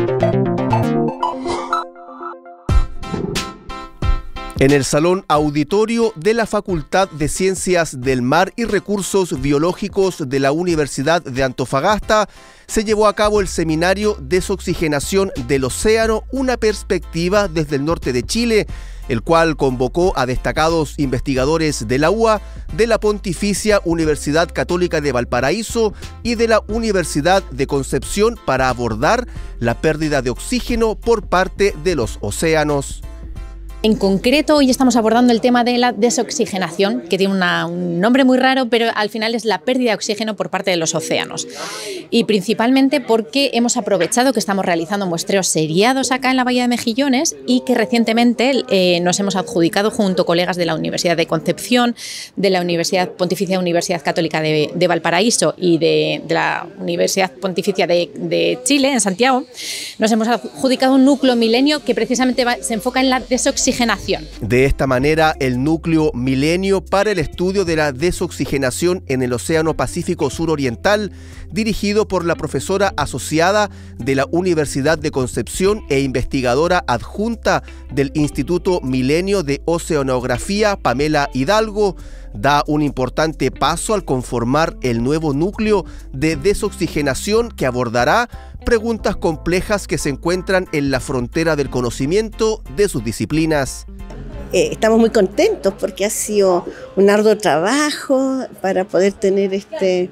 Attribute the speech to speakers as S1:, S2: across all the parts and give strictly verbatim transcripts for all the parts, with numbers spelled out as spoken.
S1: En el Salón Auditorio de la Facultad de Ciencias del Mar y Recursos Biológicos de la Universidad de Antofagasta se llevó a cabo el seminario Desoxigenación del Océano, una perspectiva desde el norte de Chile, el cual convocó a destacados investigadores de la U A, de la Pontificia Universidad Católica de Valparaíso y de la Universidad de Concepción para abordar la pérdida de oxígeno por parte de los océanos.
S2: En concreto, hoy estamos abordando el tema de la desoxigenación, que tiene una, un nombre muy raro, pero al final es la pérdida de oxígeno por parte de los océanos. Y principalmente porque hemos aprovechado que estamos realizando muestreos seriados acá en la Bahía de Mejillones y que recientemente eh, nos hemos adjudicado junto a colegas de la Universidad de Concepción, de la Universidad Pontificia Universidad Católica de, de Valparaíso y de, de la Universidad Pontificia de, de Chile, en Santiago, nos hemos adjudicado un núcleo milenio que precisamente va, se enfoca en la desoxigenación.
S1: De esta manera, el núcleo Milenio para el estudio de la desoxigenación en el Océano Pacífico Suroriental, dirigido por la profesora asociada de la Universidad de Concepción e investigadora adjunta del Instituto Milenio de Oceanografía, Pamela Hidalgo, da un importante paso al conformar el nuevo núcleo de desoxigenación que abordará preguntas complejas que se encuentran en la frontera del conocimiento de sus disciplinas.
S3: Eh, estamos muy contentos porque ha sido un arduo trabajo para poder tener este,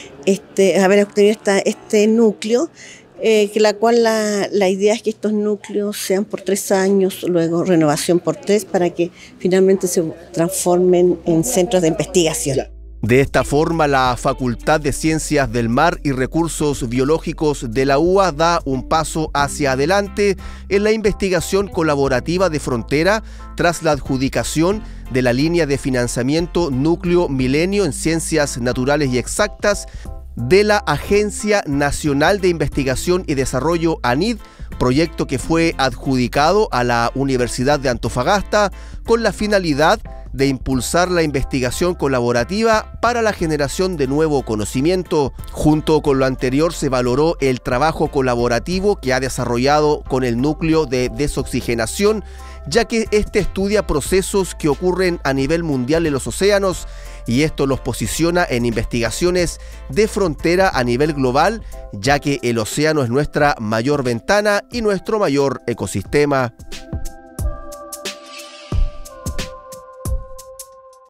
S3: este haber obtenido esta, este núcleo, eh, que la cual la, la idea es que estos núcleos sean por tres años, luego renovación por tres, para que finalmente se transformen en centros de investigación.
S1: De esta forma, la Facultad de Ciencias del Mar y Recursos Biológicos de la U A da un paso hacia adelante en la investigación colaborativa de frontera tras la adjudicación de la línea de financiamiento Núcleo Milenio en Ciencias Naturales y Exactas de la Agencia Nacional de Investigación y Desarrollo ANID, proyecto que fue adjudicado a la Universidad de Antofagasta con la finalidad de impulsar la investigación colaborativa para la generación de nuevo conocimiento. Junto con lo anterior, se valoró el trabajo colaborativo que ha desarrollado con el núcleo de desoxigenación, ya que este estudia procesos que ocurren a nivel mundial en los océanos y esto los posiciona en investigaciones de frontera a nivel global, ya que el océano es nuestra mayor ventana y nuestro mayor ecosistema.